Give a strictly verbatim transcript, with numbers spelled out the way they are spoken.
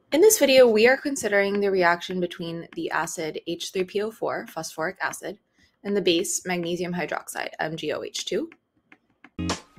In this video, we are considering the reaction between the acid H three P O four, phosphoric acid, and the base magnesium hydroxide, M g O H two.